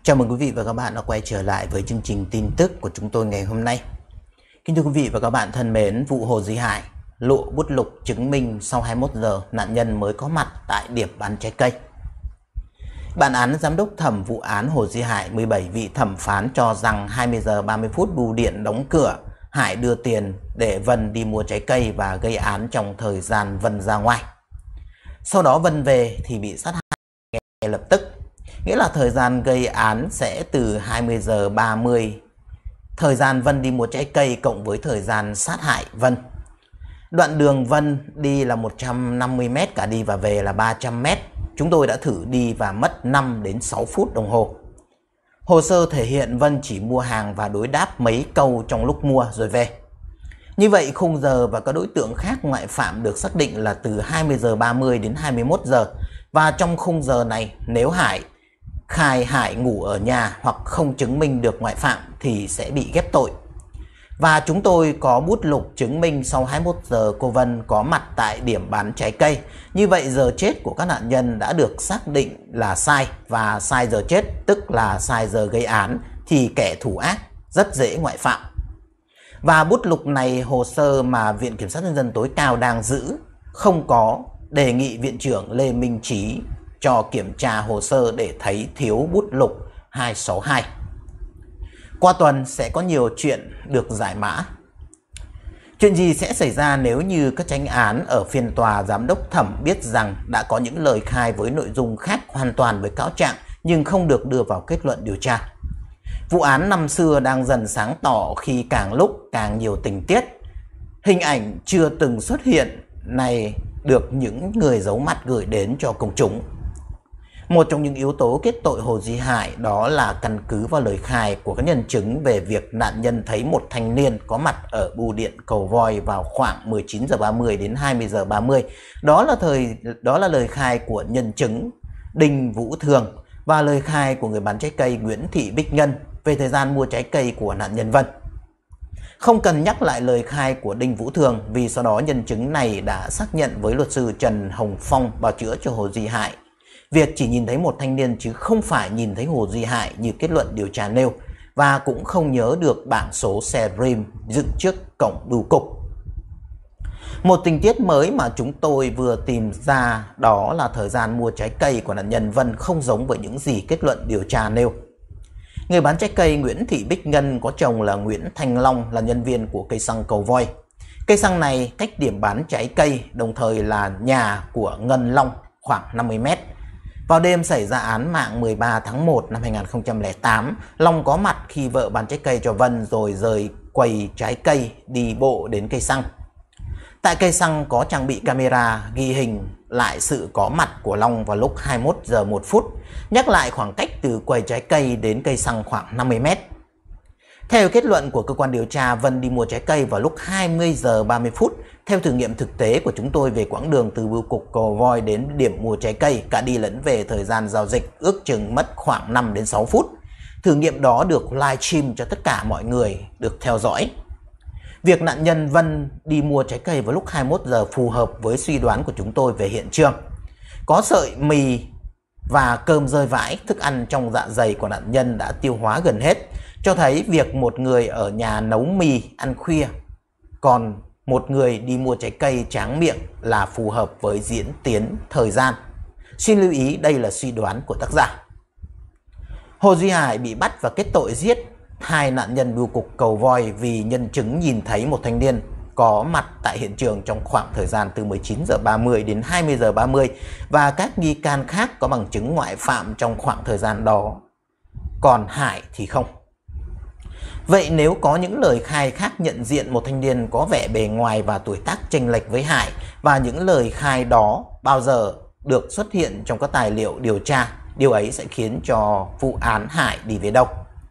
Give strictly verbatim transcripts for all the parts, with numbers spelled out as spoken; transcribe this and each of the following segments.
Chào mừng quý vị và các bạn đã quay trở lại với chương trình tin tức của chúng tôi ngày hôm nay. Kính thưa quý vị và các bạn thân mến, vụ Hồ Duy Hải lộ bút lục chứng minh sau hai mươi mốt giờ nạn nhân mới có mặt tại điểm bán trái cây. Bản án giám đốc thẩm vụ án Hồ Duy Hải, mười bảy vị thẩm phán cho rằng hai mươi giờ ba mươi phút bưu điện đóng cửa, Hải đưa tiền để Vân đi mua trái cây và gây án trong thời gian Vân ra ngoài. Sau đó Vân về thì bị sát hại ngay lập tức. Nghĩa là thời gian gây án sẽ từ hai mươi giờ ba mươi, thời gian Vân đi mua trái cây cộng với thời gian sát hại Vân. Đoạn đường Vân đi là một trăm năm mươi mét, cả đi và về là ba trăm mét. Chúng tôi đã thử đi và mất năm đến sáu phút đồng hồ. Hồ sơ thể hiện Vân chỉ mua hàng và đối đáp mấy câu trong lúc mua rồi về. Như vậy khung giờ và các đối tượng khác ngoại phạm được xác định là từ hai mươi giờ ba mươi đến hai mươi mốt giờ. Và trong khung giờ này, nếu Hải khai Hải ngủ ở nhà hoặc không chứng minh được ngoại phạm thì sẽ bị ghép tội. Và chúng tôi có bút lục chứng minh sau hai mươi mốt giờ cô Vân có mặt tại điểm bán trái cây. Như vậy giờ chết của các nạn nhân đã được xác định là sai, và sai giờ chết tức là sai giờ gây án thì kẻ thủ ác rất dễ ngoại phạm. Và bút lục này, hồ sơ mà Viện Kiểm sát Nhân dân tối cao đang giữ không có, đề nghị Viện trưởng Lê Minh Trí cho kiểm tra hồ sơ để thấy thiếu bút lục hai sáu hai. Qua tuần sẽ có nhiều chuyện được giải mã. Chuyện gì sẽ xảy ra nếu như các chánh án ở phiên tòa giám đốc thẩm biết rằng đã có những lời khai với nội dung khác hoàn toàn với cáo trạng nhưng không được đưa vào kết luận điều tra? Vụ án năm xưa đang dần sáng tỏ khi càng lúc càng nhiều tình tiết, hình ảnh chưa từng xuất hiện này được những người giấu mặt gửi đến cho công chúng. Một trong những yếu tố kết tội Hồ Duy Hải đó là căn cứ vào lời khai của các nhân chứng về việc nạn nhân thấy một thanh niên có mặt ở bưu điện Cầu Voi vào khoảng mười chín giờ ba mươi đến hai mươi giờ ba mươi. Đó là thời đó là lời khai của nhân chứng Đinh Vũ Thường và lời khai của người bán trái cây Nguyễn Thị Bích Ngân về thời gian mua trái cây của nạn nhân Vân. Không cần nhắc lại lời khai của Đinh Vũ Thường vì sau đó nhân chứng này đã xác nhận với luật sư Trần Hồng Phong bào chữa cho Hồ Duy Hải việc chỉ nhìn thấy một thanh niên chứ không phải nhìn thấy Hồ Duy Hải như kết luận điều tra nêu, và cũng không nhớ được bảng số xe rim dựng trước cổng bưu cục. Một tình tiết mới mà chúng tôi vừa tìm ra đó là thời gian mua trái cây của nạn nhân Vân không giống với những gì kết luận điều tra nêu. Người bán trái cây Nguyễn Thị Bích Ngân có chồng là Nguyễn Thanh Long là nhân viên của cây xăng Cầu Voi. Cây xăng này cách điểm bán trái cây đồng thời là nhà của Ngân Long khoảng năm mươi mét. Vào đêm xảy ra án mạng mười ba tháng một năm hai nghìn không trăm lẻ tám, Long có mặt khi vợ bán trái cây cho Vân rồi rời quầy trái cây đi bộ đến cây xăng. Tại cây xăng có trang bị camera ghi hình lại sự có mặt của Long vào lúc hai mươi mốt giờ một phút, nhắc lại khoảng cách từ quầy trái cây đến cây xăng khoảng năm mươi mét. Theo kết luận của cơ quan điều tra, Vân đi mua trái cây vào lúc hai mươi giờ ba mươi phút. Theo thử nghiệm thực tế của chúng tôi về quãng đường từ bưu cục Cầu Voi đến điểm mua trái cây, cả đi lẫn về thời gian giao dịch ước chừng mất khoảng năm đến sáu phút. Thử nghiệm đó được livestream cho tất cả mọi người được theo dõi. Việc nạn nhân Vân đi mua trái cây vào lúc hai mươi mốt giờ phù hợp với suy đoán của chúng tôi về hiện trường. Có sợi mì và cơm rơi vãi, thức ăn trong dạ dày của nạn nhân đã tiêu hóa gần hết, cho thấy việc một người ở nhà nấu mì ăn khuya, còn một người đi mua trái cây tráng miệng là phù hợp với diễn tiến thời gian. Xin lưu ý đây là suy đoán của tác giả. Hồ Duy Hải bị bắt và kết tội giết hai nạn nhân bưu cục Cầu Voi vì nhân chứng nhìn thấy một thanh niên có mặt tại hiện trường trong khoảng thời gian từ mười chín giờ ba mươi đến hai mươi giờ ba mươi, và các nghi can khác có bằng chứng ngoại phạm trong khoảng thời gian đó, còn Hải thì không. Vậy nếu có những lời khai khác nhận diện một thanh niên có vẻ bề ngoài và tuổi tác chênh lệch với Hải, và những lời khai đó bao giờ được xuất hiện trong các tài liệu điều tra, điều ấy sẽ khiến cho vụ án Hải đi về đâu?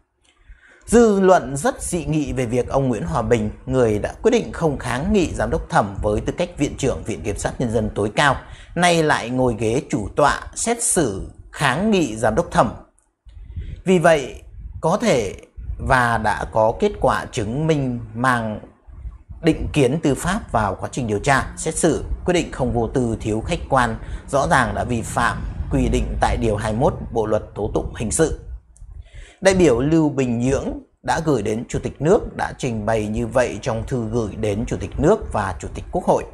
Dư luận rất dị nghị về việc ông Nguyễn Hòa Bình, người đã quyết định không kháng nghị giám đốc thẩm với tư cách Viện trưởng Viện Kiểm sát Nhân dân tối cao, nay lại ngồi ghế chủ tọa xét xử kháng nghị giám đốc thẩm. Vì vậy, có thể và đã có kết quả chứng minh mang định kiến tư pháp vào quá trình điều tra, xét xử, quyết định không vô tư, thiếu khách quan, rõ ràng đã vi phạm quy định tại điều hai mươi mốt Bộ luật tố tụng hình sự. Đại biểu Lưu Bình Nhưỡng đã gửi đến Chủ tịch nước đã trình bày như vậy trong thư gửi đến Chủ tịch nước và Chủ tịch Quốc hội.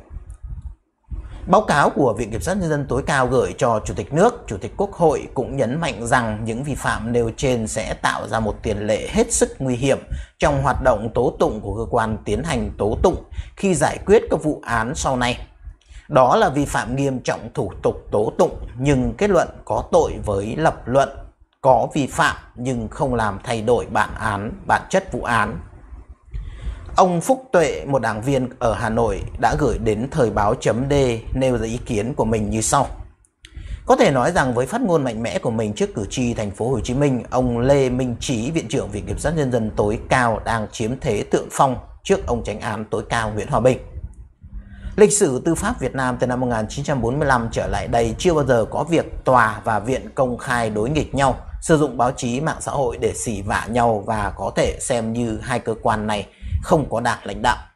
Báo cáo của Viện Kiểm sát Nhân dân tối cao gửi cho Chủ tịch nước, Chủ tịch Quốc hội cũng nhấn mạnh rằng những vi phạm nêu trên sẽ tạo ra một tiền lệ hết sức nguy hiểm trong hoạt động tố tụng của cơ quan tiến hành tố tụng khi giải quyết các vụ án sau này. Đó là vi phạm nghiêm trọng thủ tục tố tụng nhưng kết luận có tội với lập luận có vi phạm nhưng không làm thay đổi bản án, bản chất vụ án. Ông Phúc Tuệ, một đảng viên ở Hà Nội, đã gửi đến Thời báo chấm D nêu ra ý kiến của mình như sau. Có thể nói rằng với phát ngôn mạnh mẽ của mình trước cử tri thành phố Hồ Chí Minh, ông Lê Minh Trí, Viện trưởng Viện Kiểm sát Nhân dân tối cao đang chiếm thế thượng phong trước ông Chánh án tối cao Nguyễn Hòa Bình. Lịch sử tư pháp Việt Nam từ năm một nghìn chín trăm bốn mươi lăm trở lại đây chưa bao giờ có việc tòa và viện công khai đối nghịch nhau, sử dụng báo chí, mạng xã hội để xỉ vả nhau và có thể xem như hai cơ quan này không có đảng lãnh đạo.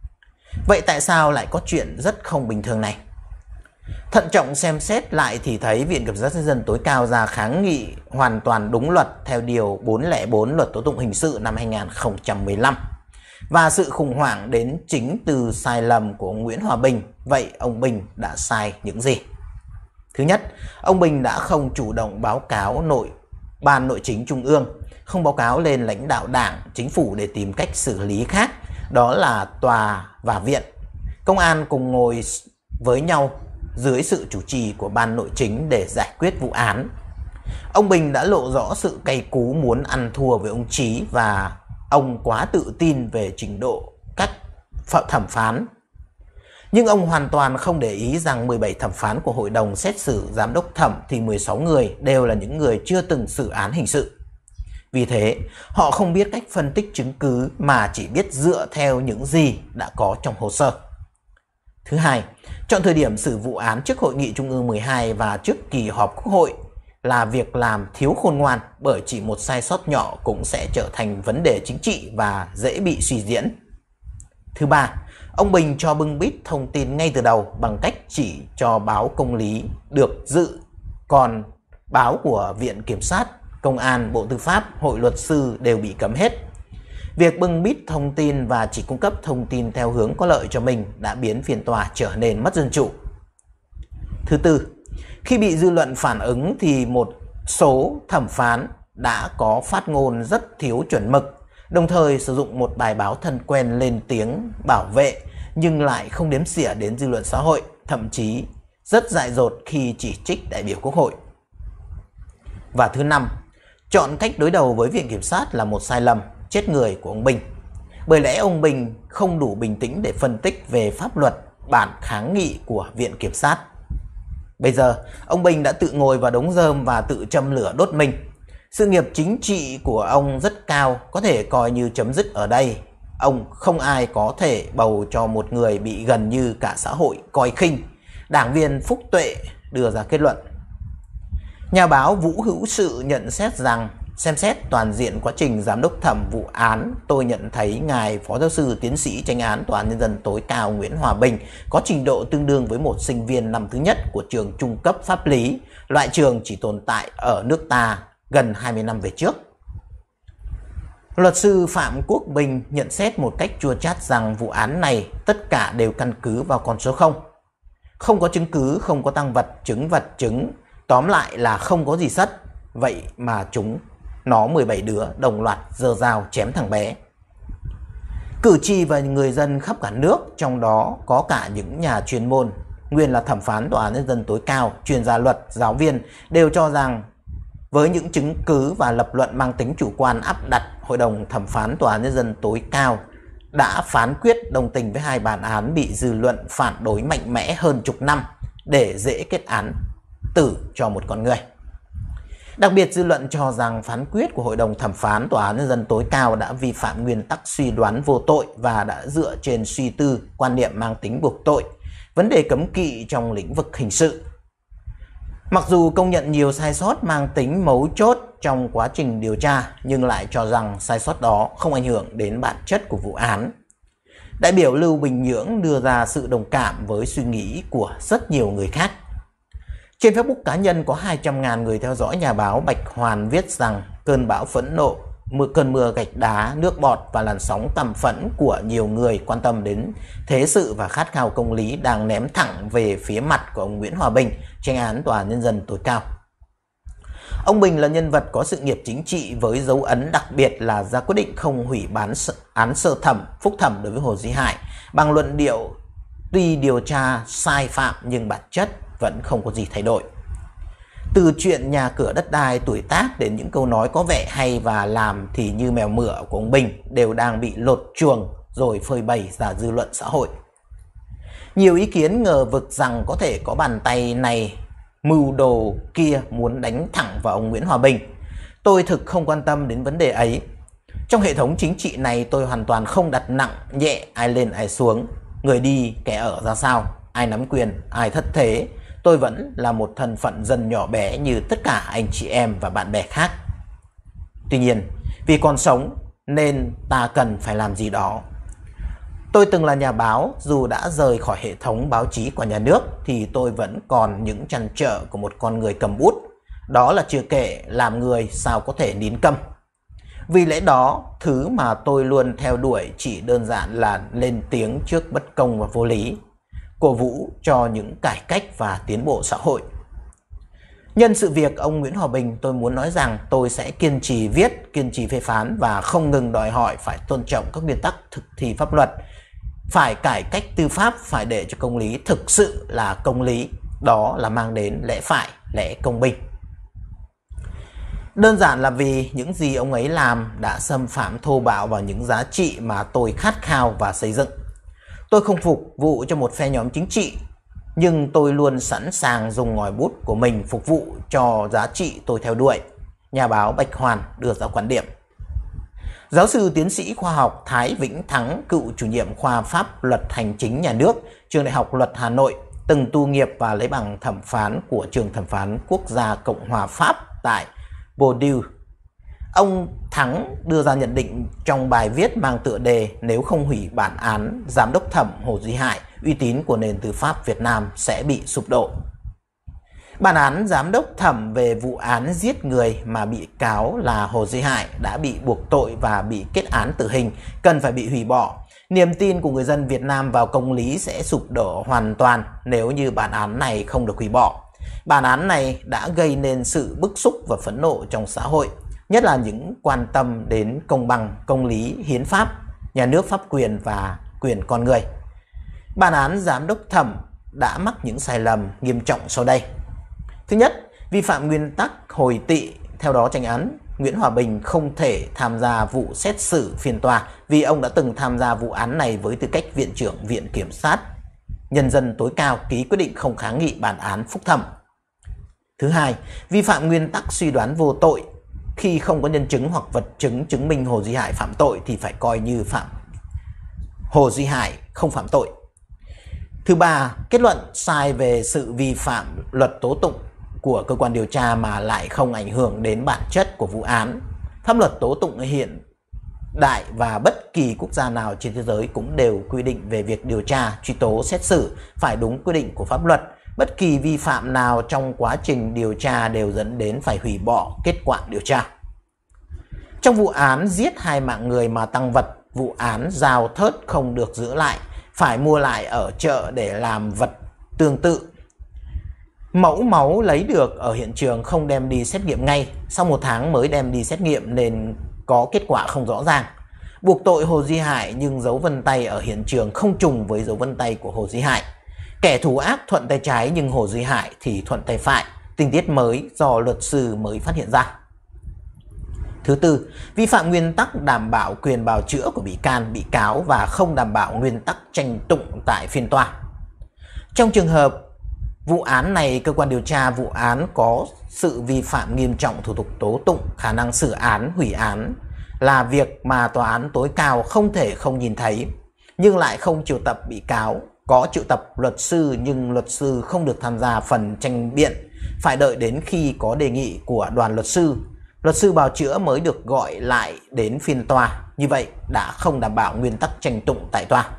Vậy tại sao lại có chuyện rất không bình thường này? Thận trọng xem xét lại thì thấy Viện Kiểm sát Nhân dân tối cao ra kháng nghị hoàn toàn đúng luật theo điều bốn không bốn Luật Tố tụng hình sự năm hai nghìn không trăm mười lăm. Và sự khủng hoảng đến chính từ sai lầm của Nguyễn Hòa Bình. Vậy ông Bình đã sai những gì? Thứ nhất, ông Bình đã không chủ động báo cáo nội Ban Nội chính Trung ương, không báo cáo lên lãnh đạo Đảng, Chính phủ để tìm cách xử lý khác, đó là tòa và viện. Công an cùng ngồi với nhau dưới sự chủ trì của Ban Nội chính để giải quyết vụ án. Ông Bình đã lộ rõ sự cay cú muốn ăn thua với ông Trí và ông quá tự tin về trình độ các thẩm phán. Nhưng ông hoàn toàn không để ý rằng mười bảy thẩm phán của Hội đồng xét xử giám đốc thẩm thì mười sáu người đều là những người chưa từng xử án hình sự. Vì thế, họ không biết cách phân tích chứng cứ mà chỉ biết dựa theo những gì đã có trong hồ sơ. Thứ hai, chọn thời điểm xử vụ án trước Hội nghị Trung ương mười hai và trước kỳ họp Quốc hội là việc làm thiếu khôn ngoan, bởi chỉ một sai sót nhỏ cũng sẽ trở thành vấn đề chính trị và dễ bị suy diễn. Thứ ba, ông Bình cho bưng bít thông tin ngay từ đầu bằng cách chỉ cho báo Công lý được dự, còn báo của Viện Kiểm sát, Công an, Bộ Tư pháp, Hội luật sư đều bị cấm hết. Việc bưng bít thông tin và chỉ cung cấp thông tin theo hướng có lợi cho mình đã biến phiên tòa trở nên mất dân chủ. Thứ tư, khi bị dư luận phản ứng thì một số thẩm phán đã có phát ngôn rất thiếu chuẩn mực, đồng thời sử dụng một bài báo thân quen lên tiếng bảo vệ nhưng lại không đếm xỉa đến dư luận xã hội, thậm chí rất dại dột khi chỉ trích đại biểu Quốc hội. Và thứ năm, chọn cách đối đầu với Viện Kiểm sát là một sai lầm chết người của ông Bình. Bởi lẽ ông Bình không đủ bình tĩnh để phân tích về pháp luật bản kháng nghị của Viện Kiểm sát. Bây giờ, ông Bình đã tự ngồi vào đống rơm và tự châm lửa đốt mình. Sự nghiệp chính trị của ông rất cao, có thể coi như chấm dứt ở đây. Ông không ai có thể bầu cho một người bị gần như cả xã hội coi khinh. Đảng viên Phúc Tuệ đưa ra kết luận. Nhà báo Vũ Hữu Sự nhận xét rằng, xem xét toàn diện quá trình giám đốc thẩm vụ án, tôi nhận thấy ngài Phó Giáo sư Tiến sĩ Chánh án Tòa án Nhân dân tối cao Nguyễn Hòa Bình có trình độ tương đương với một sinh viên năm thứ nhất của trường trung cấp pháp lý, loại trường chỉ tồn tại ở nước ta gần hai mươi năm về trước. Luật sư Phạm Quốc Bình nhận xét một cách chua chát rằng vụ án này tất cả đều căn cứ vào con số không. Không có chứng cứ, không có tang vật, chứng vật chứng, tóm lại là không có gì sất. Vậy mà chúng nó mười bảy đứa đồng loạt giơ dao chém thằng bé. Cử tri và người dân khắp cả nước, trong đó có cả những nhà chuyên môn, nguyên là thẩm phán Tòa án Nhân dân tối cao, chuyên gia luật, giáo viên, đều cho rằng với những chứng cứ và lập luận mang tính chủ quan áp đặt, Hội đồng thẩm phán Tòa án Nhân dân tối cao đã phán quyết đồng tình với hai bản án bị dư luận phản đối mạnh mẽ hơn chục năm để dễ kết án tử cho một con người. Đặc biệt, dư luận cho rằng phán quyết của Hội đồng thẩm phán Tòa án Nhân dân tối cao đã vi phạm nguyên tắc suy đoán vô tội và đã dựa trên suy tư, quan niệm mang tính buộc tội, vấn đề cấm kỵ trong lĩnh vực hình sự. Mặc dù công nhận nhiều sai sót mang tính mấu chốt trong quá trình điều tra, nhưng lại cho rằng sai sót đó không ảnh hưởng đến bản chất của vụ án. Đại biểu Lưu Bình Nhưỡng đưa ra sự đồng cảm với suy nghĩ của rất nhiều người khác. Trên Facebook cá nhân có hai trăm nghìn người theo dõi, nhà báo Bạch Hoàn viết rằng cơn bão phẫn nộ, mưa cơn mưa gạch đá, nước bọt và làn sóng căm phẫn của nhiều người quan tâm đến thế sự và khát khao công lý đang ném thẳng về phía mặt của ông Nguyễn Hòa Bình, Chánh án Tòa án Nhân dân tối cao. Ông Bình là nhân vật có sự nghiệp chính trị với dấu ấn đặc biệt là ra quyết định không hủy bán án sơ thẩm, phúc thẩm đối với Hồ Duy Hải bằng luận điệu tuy điều tra sai phạm nhưng bản chất vẫn không có gì thay đổi. Từ chuyện nhà cửa đất đai tuổi tác đến những câu nói có vẻ hay và làm thì như mèo mửa của ông Bình đều đang bị lột chuồng rồi phơi bày ra dư luận xã hội. Nhiều ý kiến ngờ vực rằng có thể có bàn tay này mưu đồ kia muốn đánh thẳng vào ông Nguyễn Hòa Bình. Tôi thực không quan tâm đến vấn đề ấy. Trong hệ thống chính trị này tôi hoàn toàn không đặt nặng nhẹ ai lên ai xuống, người đi kẻ ở ra sao, ai nắm quyền, ai thất thế. Tôi vẫn là một thân phận dân nhỏ bé như tất cả anh chị em và bạn bè khác. Tuy nhiên, vì còn sống nên ta cần phải làm gì đó. Tôi từng là nhà báo, dù đã rời khỏi hệ thống báo chí của nhà nước thì tôi vẫn còn những trăn trở của một con người cầm bút. Đó là chưa kể làm người sao có thể nín câm. Vì lẽ đó, thứ mà tôi luôn theo đuổi chỉ đơn giản là lên tiếng trước bất công và vô lý, cổ vũ cho những cải cách và tiến bộ xã hội. Nhân sự việc ông Nguyễn Hòa Bình, tôi muốn nói rằng tôi sẽ kiên trì viết, kiên trì phê phán và không ngừng đòi hỏi phải tôn trọng các nguyên tắc thực thi pháp luật, phải cải cách tư pháp, phải để cho công lý thực sự là công lý, đó là mang đến lẽ phải, lẽ công bình. Đơn giản là vì những gì ông ấy làm đã xâm phạm thô bạo vào những giá trị mà tôi khát khao và xây dựng. Tôi không phục vụ cho một phe nhóm chính trị, nhưng tôi luôn sẵn sàng dùng ngòi bút của mình phục vụ cho giá trị tôi theo đuổi. Nhà báo Bạch Hoàn đưa ra quan điểm. Giáo sư tiến sĩ khoa học Thái Vĩnh Thắng, cựu chủ nhiệm khoa Pháp luật Hành chính Nhà nước, Trường Đại học Luật Hà Nội, từng tu nghiệp và lấy bằng thẩm phán của Trường Thẩm phán Quốc gia Cộng hòa Pháp tại Bordeaux. Ông Thắng đưa ra nhận định trong bài viết mang tựa đề "Nếu không hủy bản án giám đốc thẩm Hồ Duy Hải, uy tín của nền tư pháp Việt Nam sẽ bị sụp đổ". Bản án giám đốc thẩm về vụ án giết người mà bị cáo là Hồ Duy Hải đã bị buộc tội và bị kết án tử hình cần phải bị hủy bỏ. Niềm tin của người dân Việt Nam vào công lý sẽ sụp đổ hoàn toàn nếu như bản án này không được hủy bỏ. Bản án này đã gây nên sự bức xúc và phẫn nộ trong xã hội, nhất là những quan tâm đến công bằng, công lý, hiến pháp, nhà nước pháp quyền và quyền con người. Bản án giám đốc thẩm đã mắc những sai lầm nghiêm trọng sau đây. Thứ nhất, vi phạm nguyên tắc hồi tị. Theo đó, Chánh án Nguyễn Hòa Bình không thể tham gia vụ xét xử phiên tòa vì ông đã từng tham gia vụ án này với tư cách Viện trưởng Viện Kiểm sát Nhân dân tối cao ký quyết định không kháng nghị bản án phúc thẩm. Thứ hai, vi phạm nguyên tắc suy đoán vô tội. Khi không có nhân chứng hoặc vật chứng chứng minh Hồ Duy Hải phạm tội thì phải coi như phạm Hồ Duy Hải không phạm tội. Thứ ba, kết luận sai về sự vi phạm luật tố tụng của cơ quan điều tra mà lại không ảnh hưởng đến bản chất của vụ án. Pháp luật tố tụng hiện đại và bất kỳ quốc gia nào trên thế giới cũng đều quy định về việc điều tra, truy tố, xét xử phải đúng quy định của pháp luật. Bất kỳ vi phạm nào trong quá trình điều tra đều dẫn đến phải hủy bỏ kết quả điều tra. Trong vụ án giết hai mạng người mà tang vật, vụ án dao thớt không được giữ lại, phải mua lại ở chợ để làm vật tương tự. Mẫu máu lấy được ở hiện trường không đem đi xét nghiệm ngay, sau một tháng mới đem đi xét nghiệm nên có kết quả không rõ ràng. Buộc tội Hồ Duy Hải nhưng dấu vân tay ở hiện trường không trùng với dấu vân tay của Hồ Duy Hải. Kẻ thù ác thuận tay trái nhưng Hồ Duy Hải thì thuận tay phải, tình tiết mới do luật sư mới phát hiện ra. Thứ tư, vi phạm nguyên tắc đảm bảo quyền bào chữa của bị can, bị cáo và không đảm bảo nguyên tắc tranh tụng tại phiên tòa. Trong trường hợp vụ án này, cơ quan điều tra vụ án có sự vi phạm nghiêm trọng thủ tục tố tụng, khả năng xử án, hủy án là việc mà tòa án tối cao không thể không nhìn thấy, nhưng lại không triệu tập bị cáo, có triệu tập luật sư nhưng luật sư không được tham gia phần tranh biện, phải đợi đến khi có đề nghị của đoàn luật sư, luật sư bào chữa mới được gọi lại đến phiên tòa. Như vậy đã không đảm bảo nguyên tắc tranh tụng tại tòa.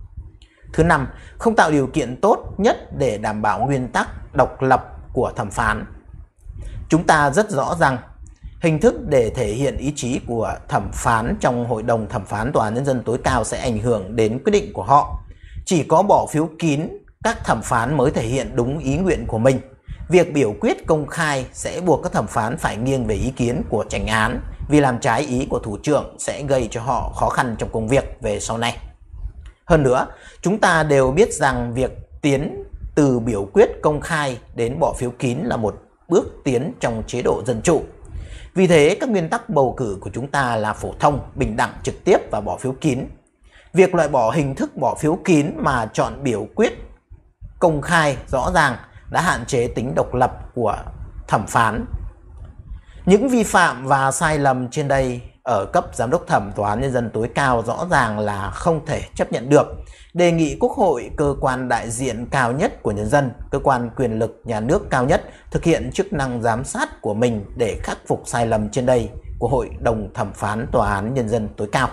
Thứ năm, không tạo điều kiện tốt nhất để đảm bảo nguyên tắc độc lập của thẩm phán. Chúng ta rất rõ rằng Hình thức để thể hiện ý chí của thẩm phán trong Hội đồng Thẩm phán Tòa án Nhân dân tối cao sẽ ảnh hưởng đến quyết định của họ. Chỉ có bỏ phiếu kín, các thẩm phán mới thể hiện đúng ý nguyện của mình. Việc biểu quyết công khai sẽ buộc các thẩm phán phải nghiêng về ý kiến của chánh án, vì làm trái ý của thủ trưởng sẽ gây cho họ khó khăn trong công việc về sau này. Hơn nữa, chúng ta đều biết rằng việc tiến từ biểu quyết công khai đến bỏ phiếu kín là một bước tiến trong chế độ dân chủ. Vì thế, các nguyên tắc bầu cử của chúng ta là phổ thông, bình đẳng, trực tiếp và bỏ phiếu kín. Việc loại bỏ hình thức bỏ phiếu kín mà chọn biểu quyết công khai rõ ràng đã hạn chế tính độc lập của thẩm phán. Những vi phạm và sai lầm trên đây ở cấp giám đốc thẩm Tòa án Nhân dân tối cao rõ ràng là không thể chấp nhận được. Đề nghị Quốc hội, cơ quan đại diện cao nhất của nhân dân, cơ quan quyền lực nhà nước cao nhất, thực hiện chức năng giám sát của mình để khắc phục sai lầm trên đây của Hội đồng Thẩm phán Tòa án Nhân dân tối cao.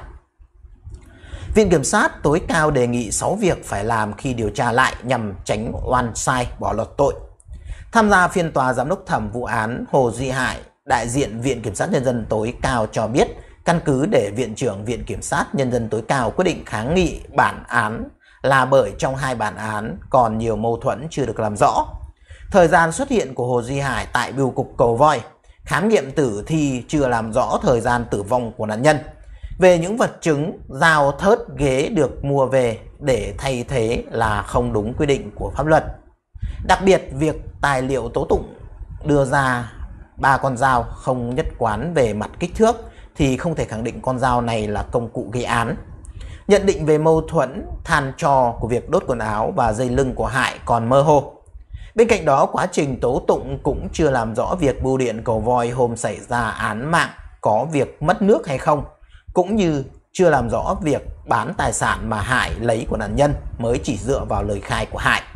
Viện Kiểm sát tối cao đề nghị sáu việc phải làm khi điều tra lại nhằm tránh oan sai bỏ lọt tội. Tham gia phiên tòa giám đốc thẩm vụ án Hồ Duy Hải, đại diện Viện Kiểm sát Nhân dân tối cao cho biết, căn cứ để Viện trưởng Viện Kiểm sát Nhân dân tối cao quyết định kháng nghị bản án là bởi trong hai bản án còn nhiều mâu thuẫn chưa được làm rõ. Thời gian xuất hiện của Hồ Duy Hải tại bưu cục Cầu Voi, khám nghiệm tử thi chưa làm rõ thời gian tử vong của nạn nhân. Về những vật chứng, dao, thớt, ghế được mua về để thay thế là không đúng quy định của pháp luật. Đặc biệt, việc tài liệu tố tụng đưa ra ba con dao không nhất quán về mặt kích thước thì không thể khẳng định con dao này là công cụ gây án. Nhận định về mâu thuẫn than tro của việc đốt quần áo và dây lưng của Hải còn mơ hồ. Bên cạnh đó, quá trình tố tụng cũng chưa làm rõ việc bưu điện Cầu Voi hôm xảy ra án mạng có việc mất nước hay không, cũng như chưa làm rõ việc bán tài sản mà Hải lấy của nạn nhân mới chỉ dựa vào lời khai của Hải.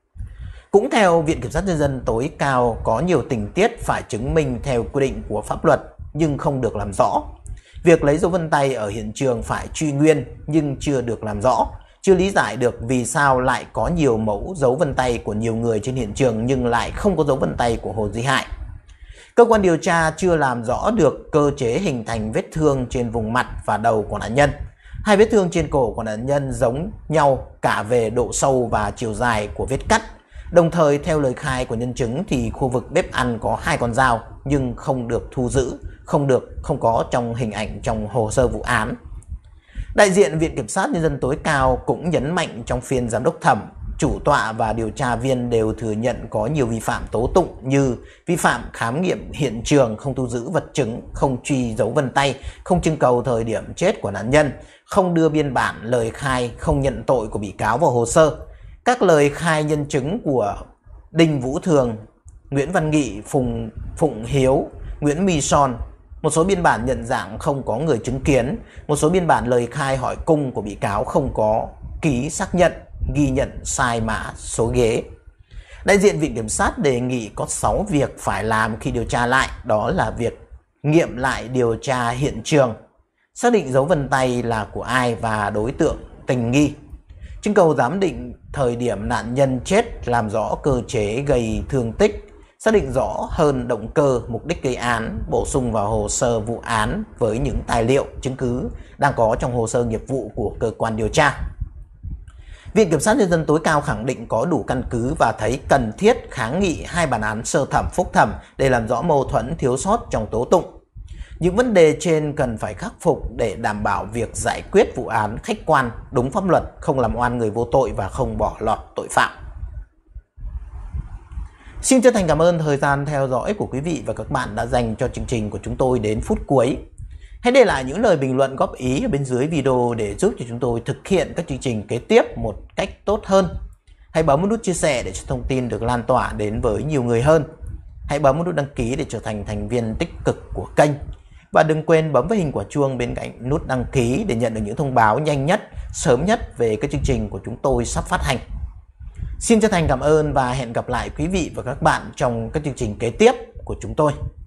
Cũng theo Viện Kiểm sát Nhân dân tối cao, có nhiều tình tiết phải chứng minh theo quy định của pháp luật nhưng không được làm rõ. Việc lấy dấu vân tay ở hiện trường phải truy nguyên nhưng chưa được làm rõ. Chưa lý giải được vì sao lại có nhiều mẫu dấu vân tay của nhiều người trên hiện trường nhưng lại không có dấu vân tay của Hồ Duy Hải. Cơ quan điều tra chưa làm rõ được cơ chế hình thành vết thương trên vùng mặt và đầu của nạn nhân. Hai vết thương trên cổ của nạn nhân giống nhau cả về độ sâu và chiều dài của vết cắt. Đồng thời, theo lời khai của nhân chứng thì khu vực bếp ăn có hai con dao nhưng không được thu giữ, không được không có trong hình ảnh trong hồ sơ vụ án. Đại diện Viện Kiểm sát Nhân dân tối cao cũng nhấn mạnh trong phiên giám đốc thẩm, chủ tọa và điều tra viên đều thừa nhận có nhiều vi phạm tố tụng như vi phạm khám nghiệm hiện trường, không thu giữ vật chứng, không truy dấu vân tay, không trưng cầu thời điểm chết của nạn nhân, không đưa biên bản lời khai, không nhận tội của bị cáo vào hồ sơ. Các lời khai nhân chứng của Đinh Vũ Thường, Nguyễn Văn Nghị, Phùng Phụng Hiếu, Nguyễn My Son, một số biên bản nhận dạng không có người chứng kiến, một số biên bản lời khai hỏi cung của bị cáo không có ký xác nhận, ghi nhận sai mã số ghế. Đại diện Viện Kiểm sát đề nghị có sáu việc phải làm khi điều tra lại, đó là việc nghiệm lại điều tra hiện trường, xác định dấu vân tay là của ai và đối tượng tình nghi, trưng cầu giám định thời điểm nạn nhân chết, làm rõ cơ chế gây thương tích, xác định rõ hơn động cơ, mục đích gây án, bổ sung vào hồ sơ vụ án với những tài liệu, chứng cứ đang có trong hồ sơ nghiệp vụ của cơ quan điều tra. Viện Kiểm sát Nhân dân tối cao khẳng định có đủ căn cứ và thấy cần thiết kháng nghị hai bản án sơ thẩm, phúc thẩm để làm rõ mâu thuẫn thiếu sót trong tố tụng. Những vấn đề trên cần phải khắc phục để đảm bảo việc giải quyết vụ án khách quan, đúng pháp luật, không làm oan người vô tội và không bỏ lọt tội phạm. Xin chân thành cảm ơn thời gian theo dõi của quý vị và các bạn đã dành cho chương trình của chúng tôi đến phút cuối. Hãy để lại những lời bình luận góp ý ở bên dưới video để giúp cho chúng tôi thực hiện các chương trình kế tiếp một cách tốt hơn. Hãy bấm nút chia sẻ để cho thông tin được lan tỏa đến với nhiều người hơn. Hãy bấm nút đăng ký để trở thành thành viên tích cực của kênh. Và đừng quên bấm vào hình quả chuông bên cạnh nút đăng ký để nhận được những thông báo nhanh nhất, sớm nhất về các chương trình của chúng tôi sắp phát hành. Xin chân thành cảm ơn và hẹn gặp lại quý vị và các bạn trong các chương trình kế tiếp của chúng tôi.